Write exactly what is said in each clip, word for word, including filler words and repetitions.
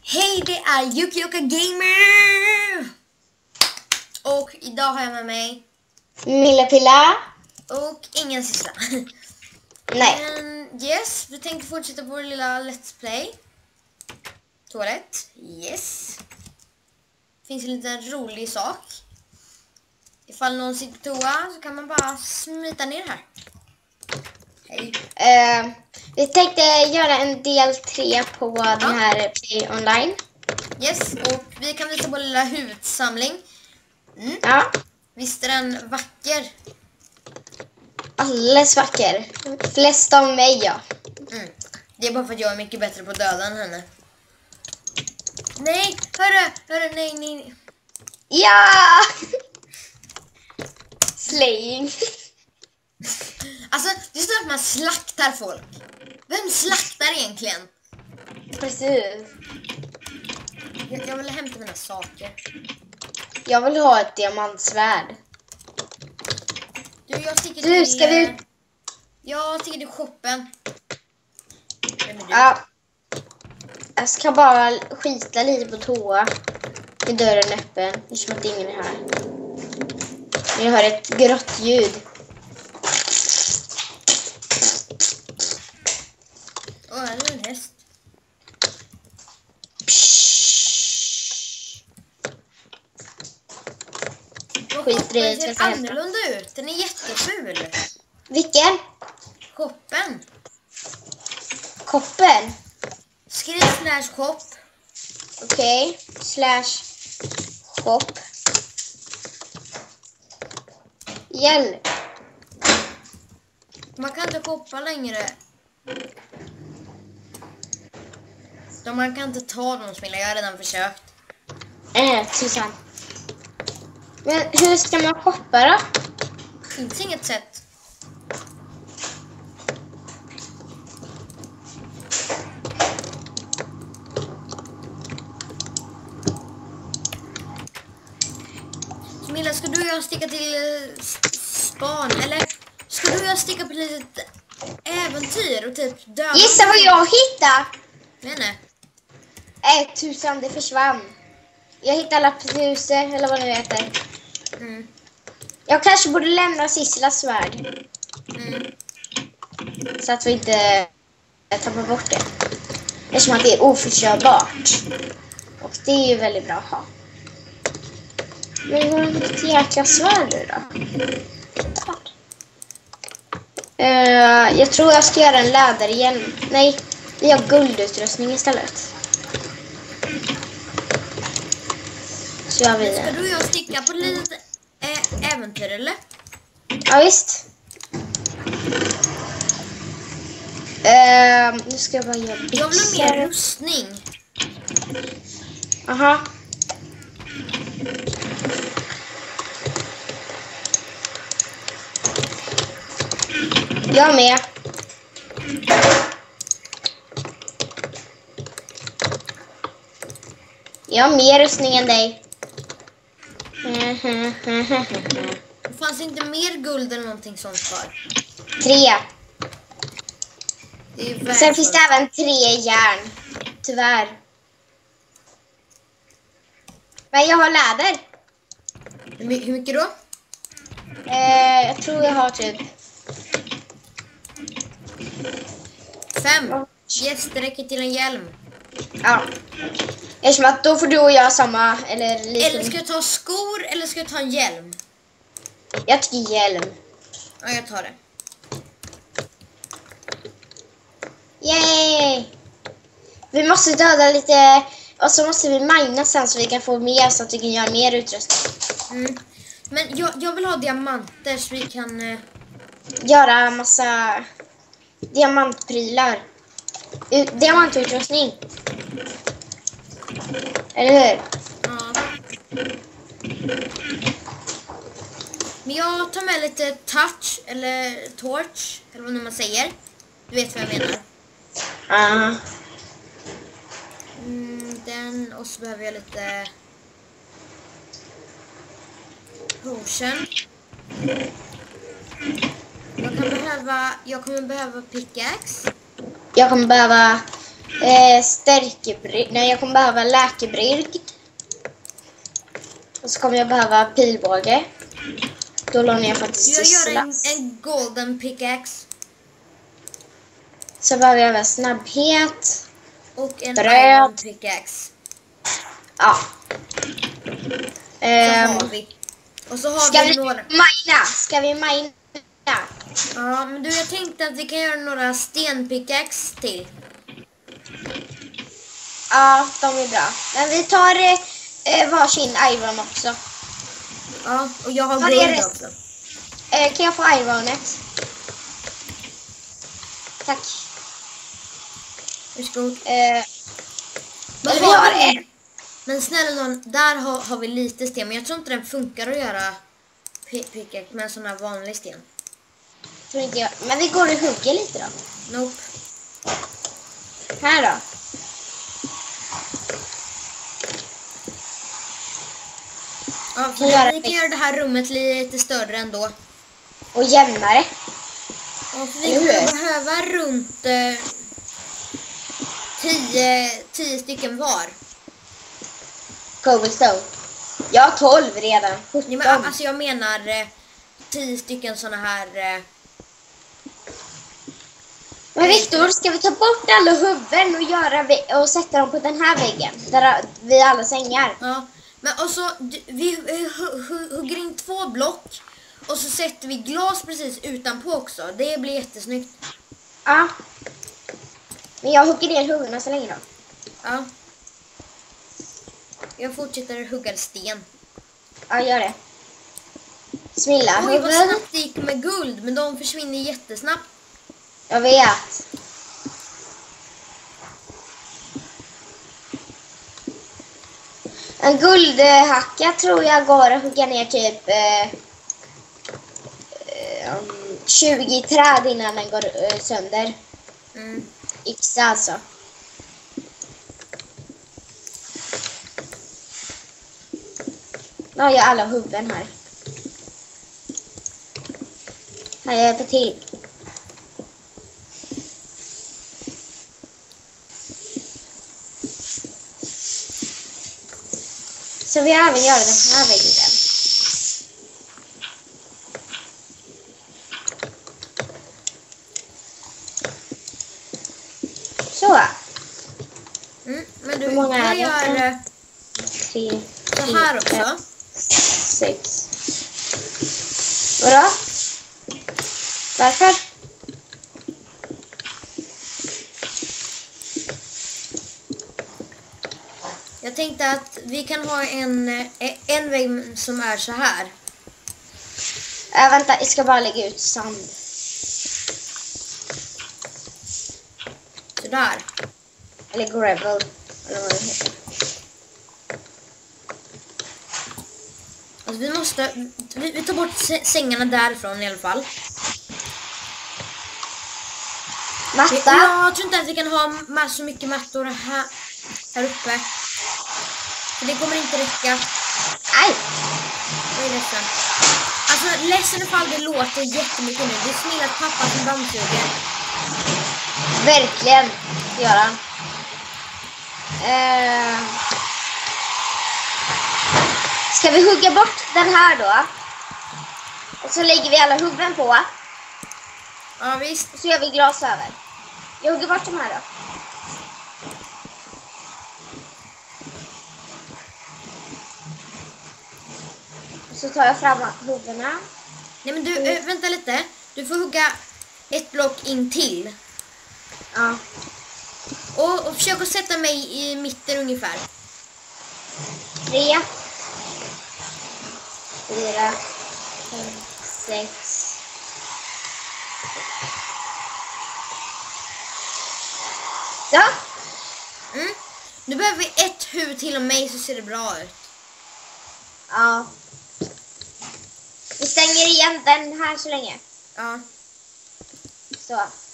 Hej, det är Yukioka Gamer! Och idag har jag med mig Milla Pilla. och ingen syssla. Nej. Men yes, vi tänkte fortsätta vår lilla Let's Play. Toalett, yes. Finns en liten rolig sak. Ifall någon sitter på toa så kan man bara smita ner här. Hej. Uh, vi tänkte göra en del tre på ja. den här Play Online. Yes, och vi kan visa vår lilla huvudsamling. Mm. Ja. Visst är den vacker? Alldeles vacker. Flest av mig, ja. Mm. Det är bara för att jag är mycket bättre på döda än henne. Nej, hörru, hörru, nej, nej. Ja! Slaying. Alltså, det står att man slaktar folk. Vem slaktar egentligen? Precis. Jag, jag vill hämta mina saker. Jag vill ha ett diamantsvärd. Du, jag sticker Du, till... ska vi... Jag sticker till shoppen. Ja. Jag ska bara skita lite på toa. Med dörren öppen. Det är som att ingen är här. Jag hör ett grått ljud. Åh, oh, det är en häst. Skit i det. Den ser annorlunda ut. Den är jätteful. Vilken? Shoppen. Koppen? Skriv slash shop. Okej. Okay. Slash shop. Hjälp. Man kan inte shoppa längre. De man kan inte ta dem som jag har redan försökt. Äh, tusan. Men hur ska man shoppa då? Finns inget sätt. Milla, ska du och jag sticka till uh, span? Eller ska du och jag sticka på ett litet äventyr och typ döda? Gissa vad jag hittade! Nej, Äh, tusan, det försvann. Jag hittade lapphuset, eller vad det heter. Mm. Jag kanske borde lämna Sisslas svärd. Mm. Så att vi inte tappar bort det. Eftersom att det är oförstörbart. Och det är ju väldigt bra att ha. Men vad är det för jäkla svärd nu då? Uh, jag tror jag ska göra en läderhjälm. Nej, vi har guldutrustning istället. Så gör vi det. Ska du och jag sticka på ett litet ä- äventyr, eller? Ja, visst. Uh, nu ska jag bara göra byxor. Jag vill ha mer rustning. Aha. Jag med. Jag har mer rustning än dig. Det fanns inte mer guld eller någonting sånt kvar. Tre. Det är Sen finns det även tre järn. Tyvärr. Men jag har läder. Hur, my- hur mycket då? Eh, jag tror jag har typ... Fem. Yes, det räcker till en hjälm. Ja. Eftersom att då får du och jag samma... Eller lite... Eller ska jag ta skor eller ska jag ta en hjälm? Jag tycker hjälm. Ja, jag tar det. Yay! Vi måste döda lite... Och så måste vi mina sen så vi kan få mer så att vi kan göra mer utrustning. Mm. Men jag, jag vill ha diamanter så vi kan... Eh... Göra massa diamantprylar. U- diamantutrustning. Eller hur? Ja. Men jag tar med lite touch eller torch eller vad nu man säger. Du vet vad jag menar. Uh. Mm, den och så behöver jag lite potion. Jag kan behöva jag kommer behöva pickaxe. Jag kommer behöva Eh, stärkebrygd. Nej, jag kommer behöva läkebrygd. Och så kommer jag behöva pilbåge. Då lånar jag faktiskt Jag gör en, Sisslas. en golden pickaxe. Så behöver jag även snabbhet. Och en Bröd. iron pickaxe. Ja. Så Ehm, har vi. Och så har ska vi vi några... mina? Ska vi mina? Ja, men du, jag tänkte att vi kan göra några stenpickaxe till. Ja, de är bra. Men vi tar eh, varsin iron också. Ja, och jag har Var är guld rest- också. Eh, kan jag få ironet? Tack. Varsågod. Eh, Men, vi har har vi, en. men snälla någon, där har, har vi lite sten. Men jag tror inte den funkar att göra pi- pickaxe med en sån här vanlig sten. Tror inte jag. Men vi går och hugger lite då. Nope. Här då. Ja, Vi gör för vi det. kan göra det här rummet lite större ändå. Och jämnare. Ja, för vi Eller hur? kommer behöva runt eh, tio, tio stycken var. Cobblestone. Jag har tolv redan. sjutton. Ja, men, alltså jag menar eh, tio stycken såna här... Eh, Men Viktor, ska vi ta bort alla huvuden och, göra vä- och sätta dem på den här väggen? Där vi alla sängar. ja. Men och så, d- vi hu- hu- hu- hugger in två block. Och så sätter vi glas precis utanpå också. Det blir jättesnyggt. Ja. Men jag hugger ner huvudena så länge då. Ja. Jag fortsätter hugga sten. Ja, gör det. Smilla Oj, vad huvud. snabbt det gick med guld. Men de försvinner jättesnabbt. Jag vet. En guldhacka tror jag går att hugga ner typ eh, eh, tjugo träd innan den går eh, sönder. Mm. Yxa alltså. Nu har jag alla huvuden här. Här jag hjälper till. Så vi även gör den här väggen. Så. Mm. Men du, Hur många är jag det? gör eh, Tre, så fyra, här också. fem, sex. Vadå? Varför? Jag tänkte att vi kan ha en, eh, en vägg som är så här. Äh, vänta, jag ska bara lägga ut sand. Så där. Eller gravel. Eller vad det heter. Alltså vi måste, vi, vi tar bort sä- sängarna därifrån i alla fall. Vi, Matta. jag tror inte att vi kan ha ma- så mycket mattor här, här uppe. För det kommer inte räcka. Aj! Jag är ledsen. Alltså ledsen ifall det låter jättemycket nu. Det är snillat pappa som dammsuger. Verkligen. Det gör han. Eh, ska vi hugga bort den här då? Och så lägger vi alla huvuden på. Ja visst. Och så gör vi glas över. Jag hugger bort de här då. Och så tar jag fram huvudena. Nej men du, äh, vänta lite. Du får hugga ett block in till. Ja. Och, och försök att sätta mig i mitten ungefär. Tre. Fyra. Fem. Sex. Så. Mm. Nu behöver vi ett huvud till och mig så ser det bra ut. Ja. Vi stänger igen den här så länge. Ja. Så.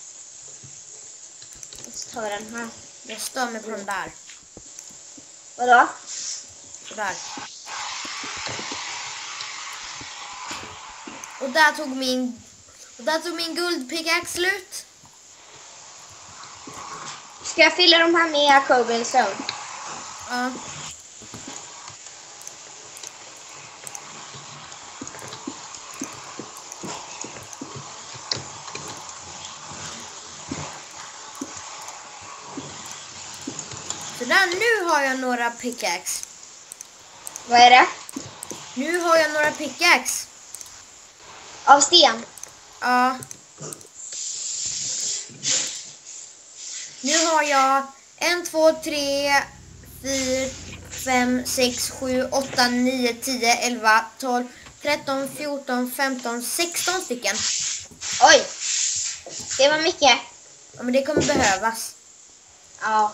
Och så tar vi den här. Jag stör mig på den där. Vadå? Så där. Och där tog min och där tog min guldpickaxe slut. Ska jag fylla de här med cobblestone? Ja. Så där, nu har jag några pickaxe. Vad är det? Nu har jag några pickaxe. Av sten? Ja. Nu har jag en, två, tre, fyra, fem, sex, sju, åtta, nio, tio, elva, tolv, tretton, fjorton, femton, sexton stycken. Oj! Det var mycket. Ja, men det kommer behövas. Ja.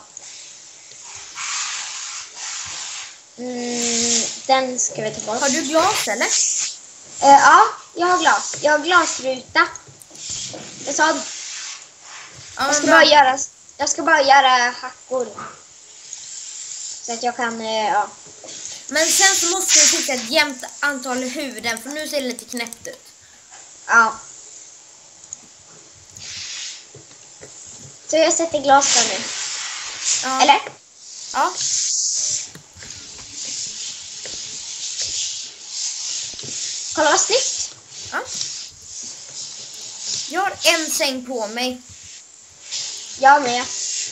Mm, den ska vi ta bort. Har du glas eller? Uh, ja, jag har glas. Jag har glasruta. Jag sa... Ja, Jag ska, bra. bara göra, jag ska bara göra hackor. Så att jag kan... Uh, ja. Men sen så måste vi fixa ett jämnt antal huvuden, för nu ser det lite knäppt ut. Ja. Så jag sätter glas där nu. Ja. Eller? Ja. Kolla vad snyggt. Ja. Jag har en säng på mig. Jag med.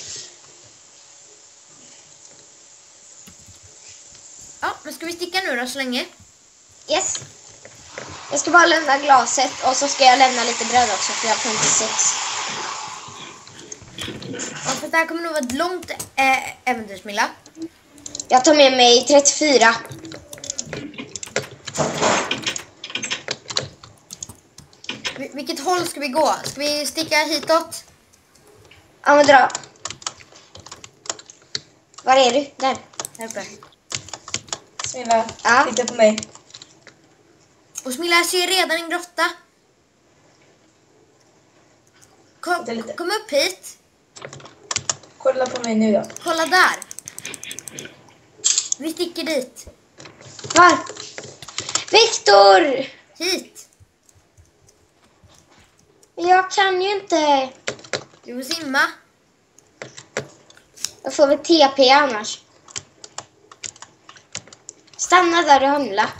Ja, men ska vi sticka nu då så länge? Yes. Jag ska bara lämna glaset och så ska jag lämna lite bröd också för jag har femtiosex. Ja, för det här kommer nog vara ett långt äh, äventyrsmilla. Jag tar med mig trettiofyra. Vil- vilket håll ska vi gå? Ska vi sticka hitåt? Ja, men dra. Var är du? Där. Här uppe. Smilla, Ja. titta på mig. Och Smilla, jag ser redan en grotta. Kom, Vänta lite. kom upp hit. Kolla på mig nu då. Kolla där. Vi sticker dit. Var? Viktor! Hit. Jag kan ju inte. Du får simma. Jag får väl T P annars. Stanna där och handla.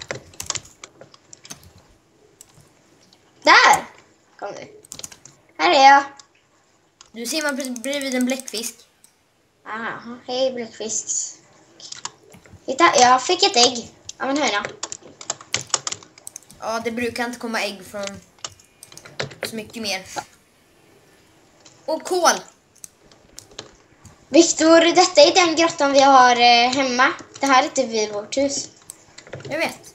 Där! Kom du. Här är jag. Du simmar precis bredvid en bläckfisk. Aha, hej bläckfisk. Titta, jag fick ett ägg av en höna. Ja, det brukar inte komma ägg från så mycket mer. Och kol. Viktor, detta är den grottan vi har eh, hemma. Det här är inte vid vårt hus. Jag vet.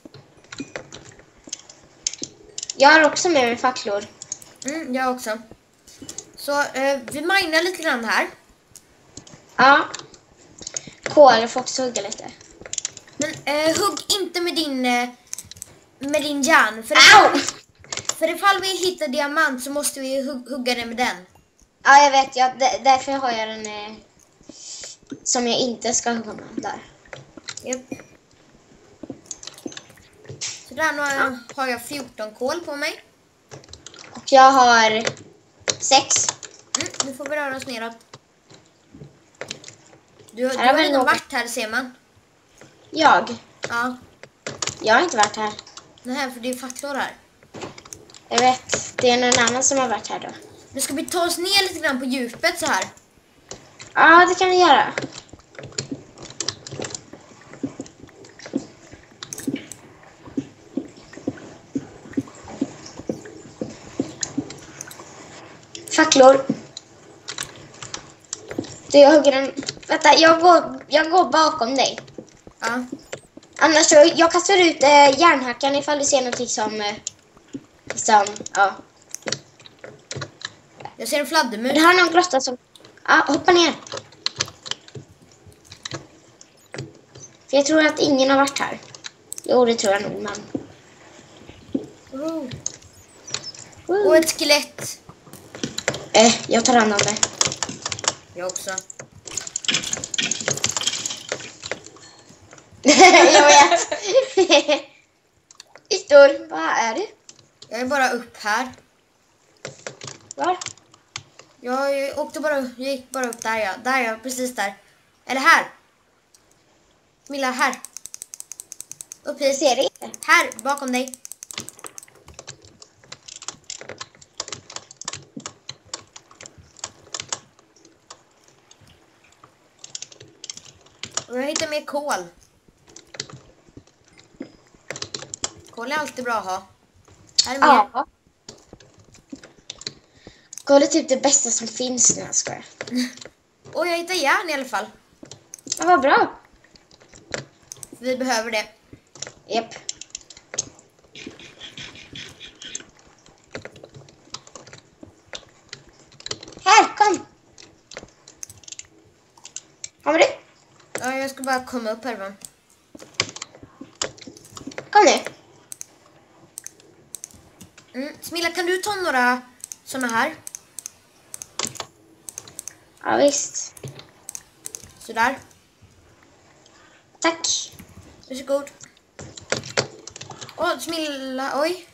Jag har också med mig facklor. Mm, jag också. Så eh, vi minar lite grann här. Ja. Kol får också hugga lite. Men eh, hugg inte med din eh, med din järn. För Au! ifall, för ifall vi hittar diamant så måste vi hug, hugga den med den. Ja, jag vet. Jag, d- därför har jag den eh, som jag inte ska hugga med. Där. Japp. Så där nu har jag, har jag fjorton kol på mig. Och jag har sex. Mm, nu får vi röra oss neråt. Du, du Här har har vi redan något. varit här, ser man. Jag? Ja, Jag har inte varit här. nej, för det är facklor här. Jag vet. Det är någon annan som har varit här då. Nu ska vi ta oss ner lite grann på djupet så här. Ja, det kan vi göra. Facklor. Du, jag hugger en... Vänta, jag går, jag går bakom dig. Ja, Annars så, jag kastar ut eh, järnhackan ifall du ser någonting som... Eh, som, ja. jag ser en Men fladdermus. det här är någon grotta som... Ja, hoppa ner. För jag tror att ingen har varit här. Jo, det tror jag nog, men... Oh. Woo. Och ett skelett. Eh, jag tar hand om det. Jag också. Jag vet. Viktor, vad är det? Jag är bara upp här. Var? Jag, jag åkte bara, jag gick bara upp där, ja. Där, ja. Precis där. Eller här. Milla, här. Upp hit. Ser det inte? Här, bakom dig. Och jag hittar mer kol. Kol är alltid bra att ha. Här är mer. Ja. Kol är typ det bästa som finns när jag ska. Och jag hittar järn i alla fall. Ja, vad bra. Vi behöver det. Japp. Här, kom. Kommer du? Ja, jag ska bara komma upp härifrån. Kom nu. Mm. Smilla, kan du ta några såna här? Ja, visst. Sådär. Tack. Varsågod. Åh, Smilla, oj.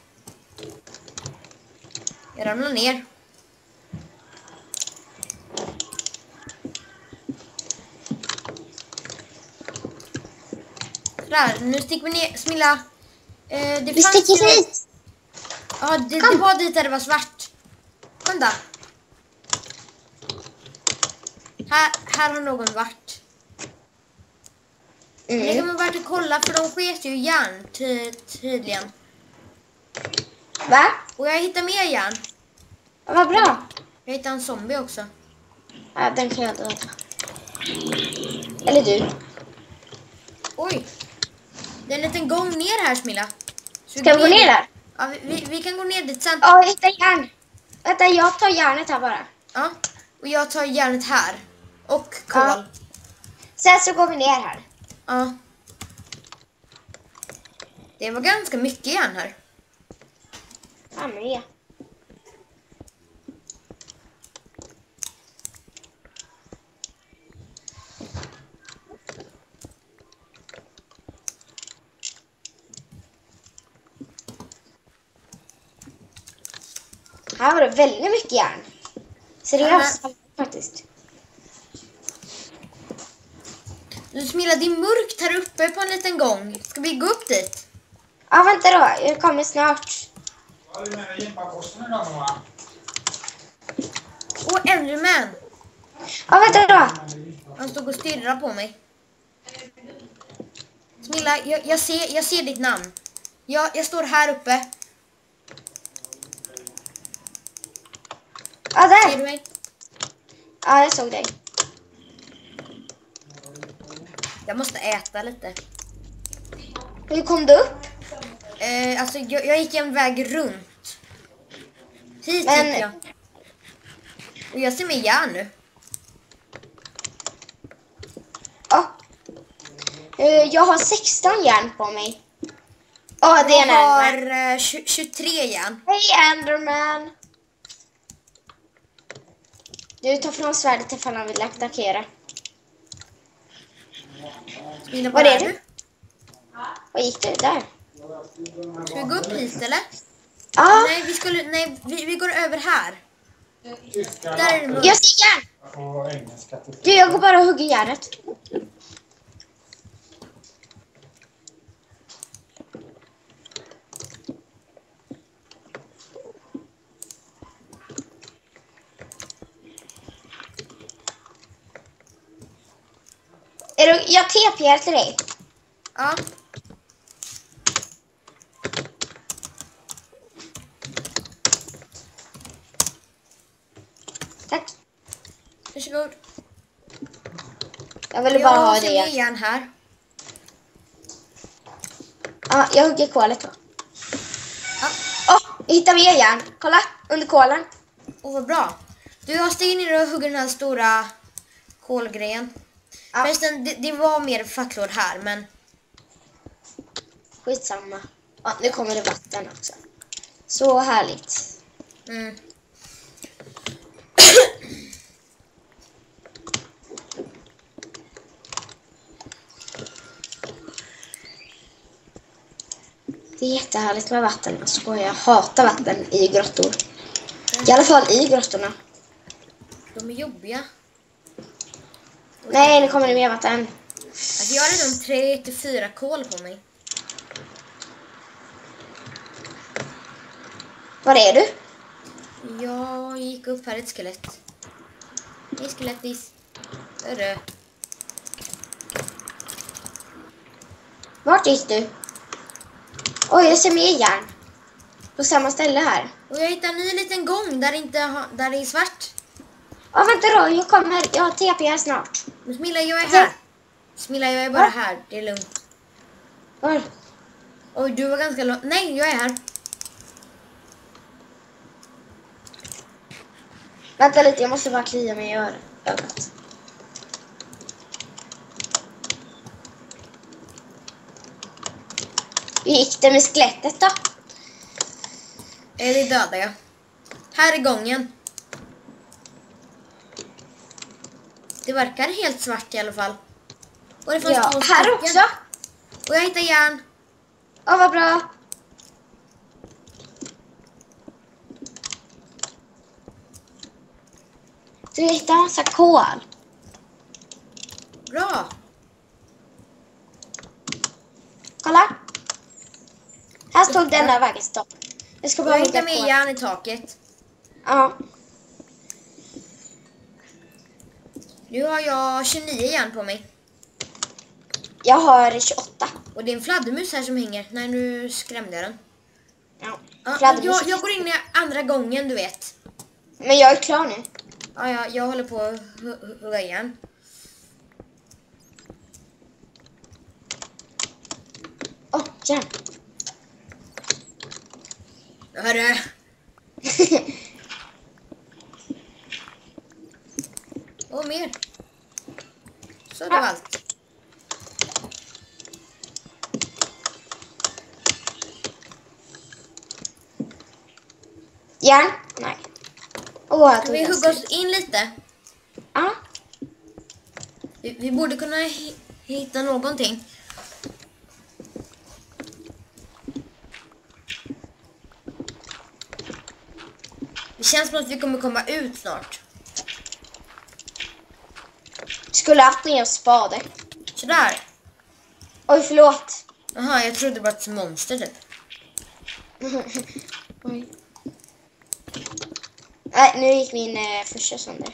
Jag ramlar ner. Där, nu sticker vi ner. Smilla. Eh, det Vi fanns sticker ju- hit. Ja, det, det var dit där det var svart. Kom då. Här, här har någon varit. Det kan Mm. man värt att kolla för de sket ju järn ty tydligen. Va? Och jag hittar mer järn. Ja, vad bra. Jag hittar en zombie också. Ja, den kan jag döda. Eller du. Oj. Det är en liten gång ner här, Smilla. Så Ska vi gå ner där? Ja, vi, vi, vi kan gå ner dit sen. Ja, jag hittar järn. Vänta, jag tar järnet här bara. Ja. Och jag tar järnet här. Och kol. Ja. Sen så går vi ner här. Ja. Det var ganska mycket järn här. Ja, men ja. Här var det väldigt mycket järn. Seriöst, faktiskt. Du, Smilla, det är mörkt här uppe på en liten gång. Ska vi gå upp dit? Ja, vänta då. Jag kommer snart. Åh, Enderman. Ja, vänta då. Han stod och stirrade på mig. Smilla, jag, jag, ser, jag ser ditt namn. Jag, jag står här uppe. Ja, Ser du där. mig? Ja, jag såg dig. Jag måste äta lite. Hur kom du upp? Eh, alltså, jag, jag gick en väg runt. Hit Men- gick jag. Och jag ser mig järn nu. Ja. Eh, Jag har sexton järn på mig. Ja, det är en Jag Enderman. har eh, tjugo, tjugotre järn. Hej, Enderman. Du tar fram svärdet ifall han vill attackera. Smilla, Var var är är du? du? Vad gick du? Där. Ska vi gå upp hit eller? Ja, Nej, vi, skulle, nej vi, vi går över här. Där är det mörkt. jag ser järn. Du, jag går bara och hugger järnet. Är du, jag T P till dig. Ja. Tack. Varsågod. Jag ville bara Jag ha ser det. mer järn här. Ja, jag hugger kolet då. Ja. Åh, jag hittar mer järn. Kolla, under kolen. Åh, vad bra. Du, jag stiger ner och hugger den här stora kolgrejen. Ja. Förresten, det, det var mer facklor här, men... Skitsamma. Ja, nu kommer det vatten också. Så härligt. Mm. Det är jättehärligt med vatten. Jag skojar, jag hatar vatten i grottor. I alla fall i grottorna. De är jobbiga. Nej, nu kommer det mer vatten. Alltså jag har redan tre till fyra kol på mig. Var är du? Jag gick upp här ett skelett. Hej skelettis. Hörru. Vart gick du? Oj, jag ser mer järn. På samma ställe här. Och jag hittar en ny liten gång där det, inte ha, där det är svart. Ja, vänta då. Jag kommer. Jag har T P här snart. Men Smilla, jag är här. Smilla, jag är bara här. Det är lugnt. Var? Oj, du var ganska långt. Nej, jag är här. Vänta lite, jag måste bara klia mig i ögat. Hur gick det med skelettet då? Är det döda jag? Här är gången. Det verkar helt svart i alla fall. Och det fanns Ja, två här stycken. också. Och jag hittar järn. Ja, vad bra. Du hittar en massa kol. Bra. Kolla. Här stod denna vägen stopp. Jag ska Och bara jag hitta hittar med kol. järn i taket. Ja. Nu har jag tjugonio järn på mig. Jag har tjugoåtta. Och det är en fladdermus här som hänger. Nej, nu skrämde jag den. Ja. Ja, Fladdermus. jag, jag går in i andra gången, du vet. Men jag är klar nu. Ja, ja, jag håller på att hu- hu- hugga igen. Åh, oh, järn. Hörru. Och mer. Så det var allt. Järn? Nej. Åh, oh, jag Kan tog vi den hugga slut. oss in lite? Ja. Vi, vi borde kunna hi- hitta någonting. Det känns som att vi kommer komma ut snart. Skulle haft med oss spade. Sådär. Oj, förlåt. Jaha, jag trodde det var ett monster typ. Oj. Nej, nu gick min eh, första sönder.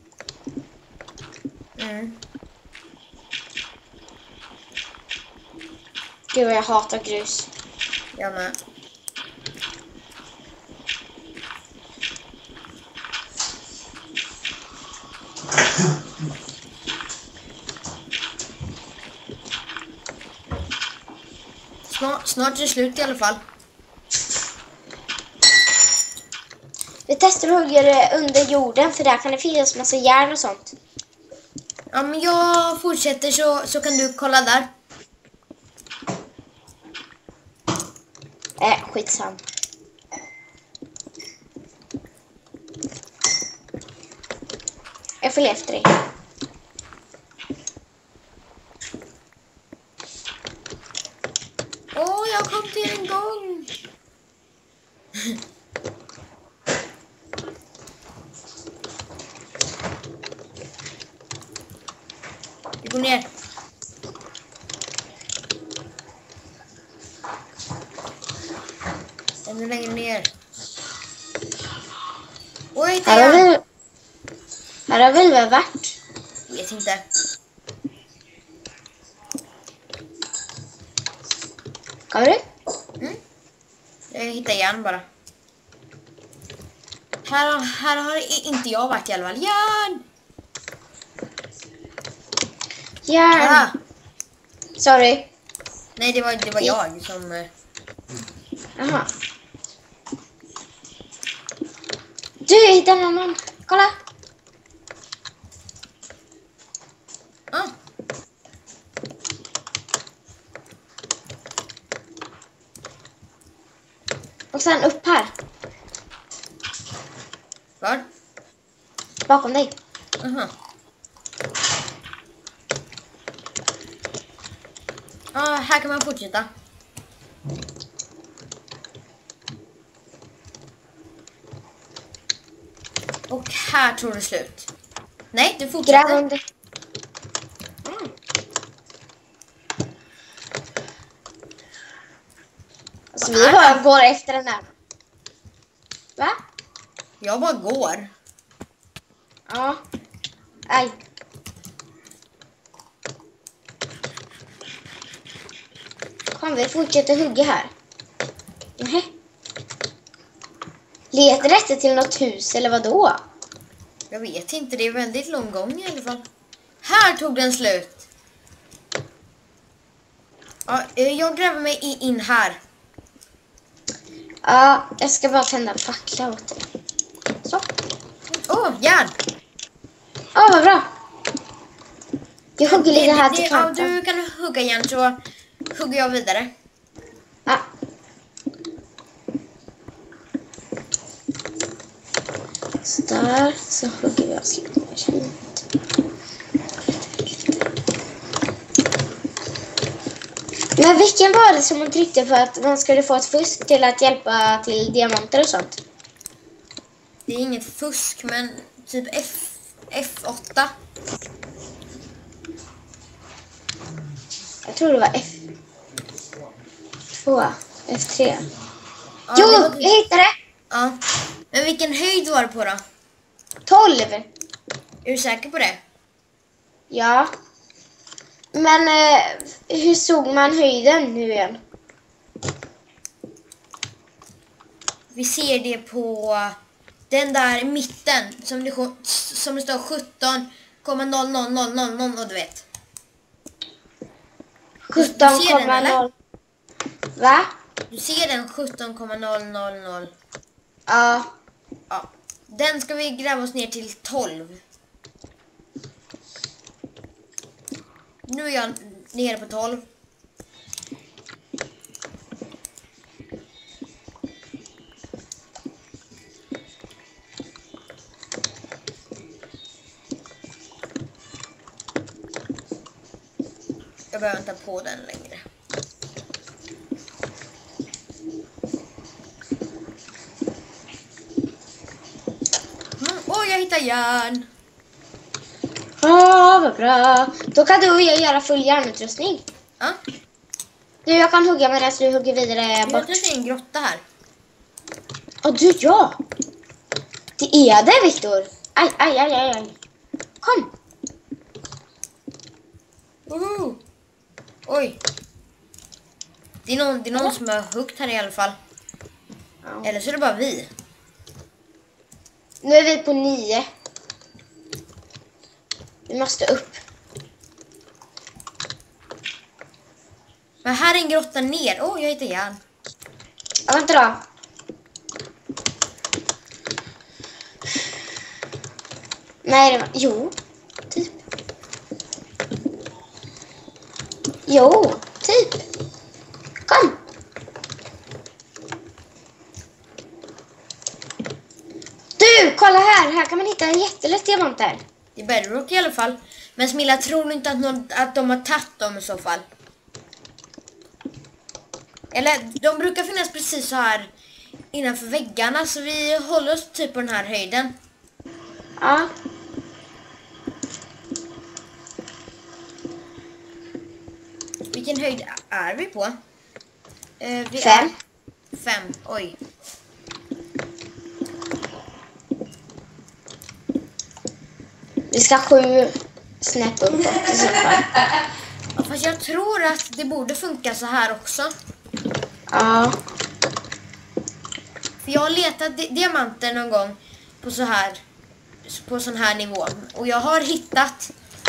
Mm. Gud vad jag hatar grus. Jag med. Snart, snart är det slut i alla fall. Vi testar att hugga det under jorden för där kan det finnas massa järn och sånt. Ja, men jag fortsätter så, så kan du kolla där. Äh, skitsam. Jag följer efter dig. Åh, oh, jag kom till en gång. Vi går ner. Ännu längre ner. Oj, det Här har är... vi... Här har vi väl varit. Vet inte. Kommer du? Mm. Jag hittar järn bara. Här, här har inte jag varit i alla fall. Järn! Järn. Ah. Sorry. Nej, det var, det var jag som... eh, Jaha. Du, jag hittade en annan. Kolla. Ah. Och sen upp här. Var? Bakom dig. Aha. Ah, här kan man fortsätta. Och här tror det slut. Nej, du fortsätter. Gräv under. Mm. Alltså vi bara går efter den här. Va? Jag bara går. Ja. Aj. Kom, vi fortsätter hugga här. Nej. Letar detta till något hus eller vad då? Jag vet inte, det är väldigt lång gång i alla fall. Här tog den slut. Ja, jag gräver mig in här. Ja, jag ska bara tända en fackla åt dig. Så. Åh, oh, järn. Ja, vad bra. Jag hugger lite här till Ja, kanten. du kan hugga järn så hugger jag vidare. Ja. Så där, så hugger vi oss lite mer hit. Men vilken var det som man tryckte för att man skulle få ett fusk till att hjälpa till diamanter och sånt? Det är inget fusk, men typ F, F åtta. Jag tror det var F två, F tre. Ja, Jo, det var- jag hittade det! Ja. Men vilken höjd var det på då? tolv! Är du säker på det? Ja. Men eh, hur såg man höjden nu igen? Vi ser det på den där i mitten som det, som det står sjutton komma noll noll noll noll noll och du vet. sjutton ser den, komma eller? noll. Va? Du ser den sjutton komma noll noll noll. Ja. Ja. Den ska vi gräva oss ner till tolv. Nu är jag nere på tolv. Jag behöver inte på den längre. Mm, åh, jag hittar järn. Ja, vad bra. Då kan du och jag göra full järnutrustning. Ja, Du, jag kan hugga medan du hugger vidare jag bort. tror det är en grotta här. Ja, du, ja. Det är det, Viktor. Aj, aj, aj, aj, aj. Kom. Woho! Oj. Det är någon, det är någon som har huggt här i alla fall. Ja. Eller så är det bara vi. Nu är vi på nio. Vi måste upp. Men här är en grotta ner. Åh, oh, jag hittar järn. Ja, vänta då. Nej, det var... Jo, typ. Jo, typ. Kom. Du, kolla här. Här kan man hitta en jättelätt diamant här. Det är bedrock i alla fall. Men Smilla tror inte att, någon, att de har tagit dem i så fall. Eller de brukar finnas precis så här innanför väggarna. Så vi håller oss typ på den här höjden. Ja. Vilken höjd är vi på? Eh, vi Fem. Är fem, oj. Vi ska sju snäpp uppåt i så fall. Ja, fast jag tror att det borde funka så här också. Ja. För jag har letat di diamanter någon gång på så här på sån här nivå. Och jag har hittat.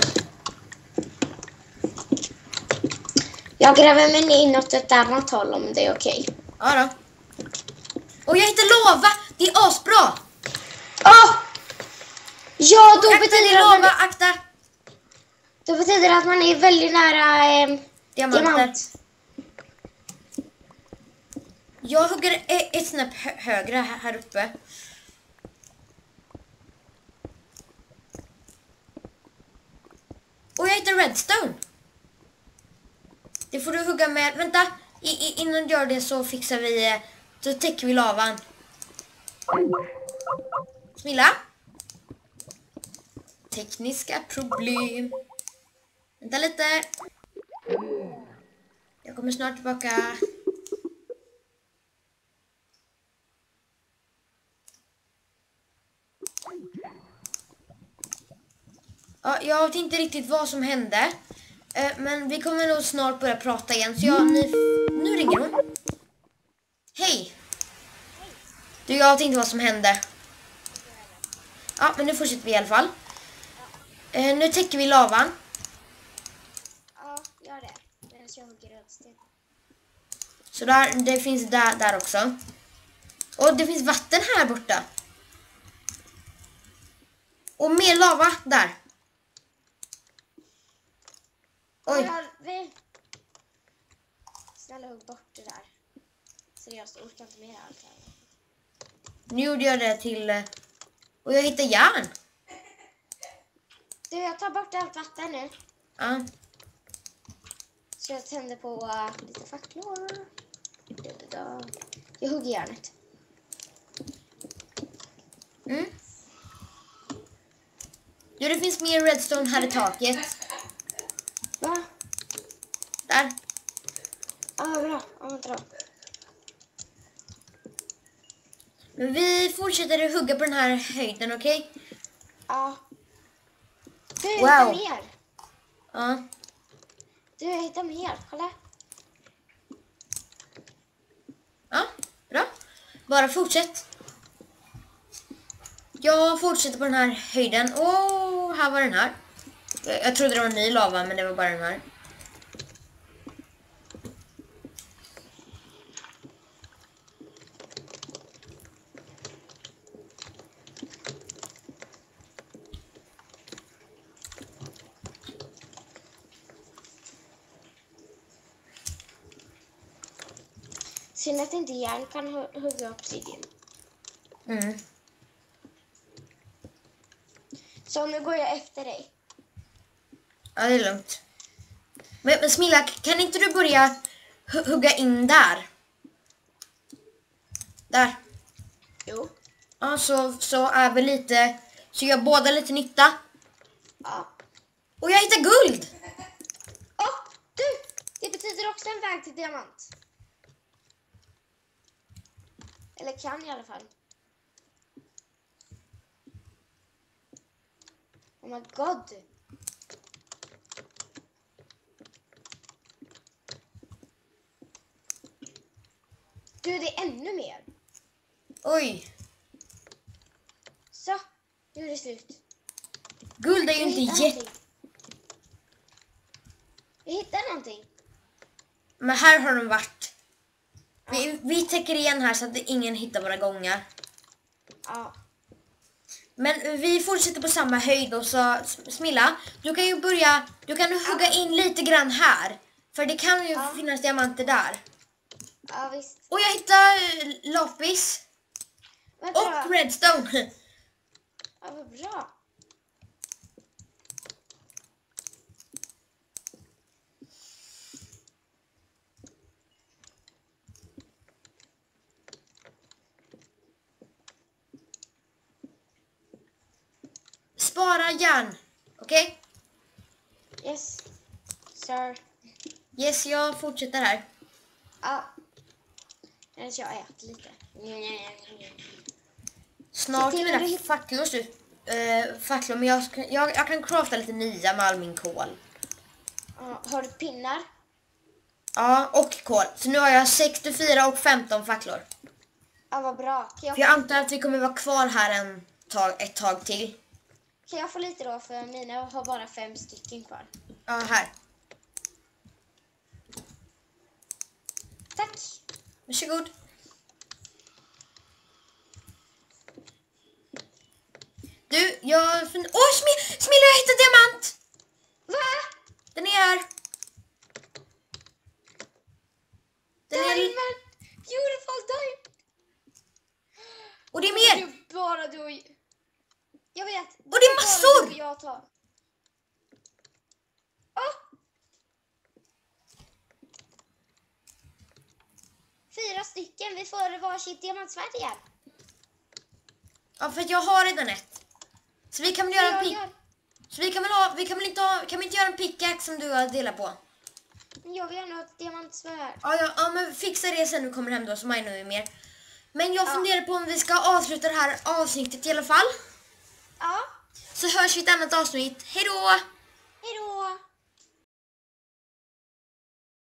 Jag gräver mig inåt ett annat håll om det är okej. Ja då. Och jag hittar lava! Det är asbra! Åh! Ja, då Akta, det betyder, är det att lava, man, akta! då betyder det att man är väldigt nära eh, Diamanter. diamant. Jag hugger e- ett snäpp hö högre här, här uppe. Och jag hittar redstone. Det får du hugga med. Vänta, I, i, innan du gör det så fixar vi, eh, så täcker vi lavan. Smilla? tekniska problem. Vänta lite. Jag kommer snart tillbaka. Ja, jag vet inte riktigt vad som hände. Eh, men vi kommer nog snart börja prata igen. Så jag, ni, nu ringer hon. Hej. Du, jag vet inte vad som hände. Ja, men nu fortsätter vi i alla fall. Eh, nu täcker vi lavan. Ja, gör det. Medan jag hugger rödsten. Så där, det finns där, där också. Och det finns vatten här borta. Och mer lava där. Oj. Ja, vi... Snälla hugg bort det där. Seriöst, jag orkar inte med allt här. Nu gjorde jag det till... eh, Och jag hittade järn. Du, jag tar bort allt vatten nu. Ja. Så jag tänder på uh, lite facklor. Jag hugger järnet. Mm. Du, det finns mer redstone här i taket. Va? Där. Ja, ah, bra. Ja, vänta då. Men vi fortsätter att hugga på den här höjden, okej? Okay? Ja. Du, jag Wow. hittar mer. Ja. Du, jag hittar mer. Kolla. Ja, bra. Bara fortsätt. Jag fortsätter på den här höjden. Åh, här var den här. Jag, jag trodde det var en ny lava, men det var bara den här. Synd att inte järn kan hu- hugga obsidian. Mm. Så nu går jag efter dig. Ja, det är lugnt. Men, men Smilla, kan inte du börja hu- hugga in där? Där. Jo. Ja, så, så är vi lite... Så gör båda lite nytta. Ja. Och jag hittar guld! Åh, du! Det betyder också en väg till diamant. Eller kan i alla fall. Oh my god. Du, det är ännu mer. Oj. Så, nu är det slut. Guld är ju Jag inte hittade jätte... någonting. Jag hittade någonting. Men här har de varit. Vi, vi täcker igen här så att ingen hittar våra gångar. Ja. Men vi fortsätter på samma höjd och så Smilla, du kan ju börja, du kan ju hugga in lite grann här. För det kan ju Ja. finnas diamanter där. Ja, visst. Och jag hittar eh, lapis Vänta och då. redstone. Ja, vad bra. Spara järn, okej? Yes, sir. Yes, jag fortsätter här. Ja. Medan jag äter lite. Snart Se är till när du mina hitt- facklor slut. Eh, facklor, men jag, ska, jag, jag kan crafta lite nya med all min kol. Ja, har du pinnar? Ja, och kol. Så nu har jag sextiofyra och femton facklor. Ja, vad bra. Kan jag, För jag antar att vi kommer vara kvar här en tag, ett tag till. kan jag få lite då? För mina har bara fem stycken kvar. Ja, här. Tack. Varsågod. Du, jag... Åh, oh, Smilla, Smilla, jag hittade diamant! Va? Den är här. Den är... Diamond! Beautiful diamond! Och det är mer! Det är bara du och... Jag vet. Och det är massor! Bara du och jag tar. Åh! Fyra stycken. Vi får varsitt diamantsvärd igen. Ja, för att jag har redan ett. Så vi kan väl göra en Jag pick. gör. Så vi kan väl ha, vi kan väl inte ha, kan vi inte göra en pickaxe som du har delat på? Jag vill gärna ha ett diamantsvärd. Ja, ja, ja, men fixa det sen när du kommer hem då så minar vi mer. Men jag Ja. funderar på om vi ska avsluta det här avsnittet i alla fall. Ja. Så hörs vi i ett annat avsnitt. Hej då!